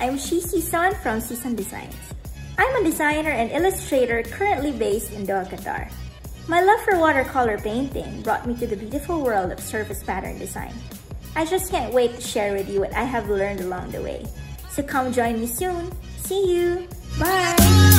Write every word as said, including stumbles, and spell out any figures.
I'm Shie Sison from Sison Designs. I'm a designer and illustrator currently based in Doha, Qatar. My love for watercolor painting brought me to the beautiful world of surface pattern design. I just can't wait to share with you what I have learned along the way. So come join me soon. See you! Bye!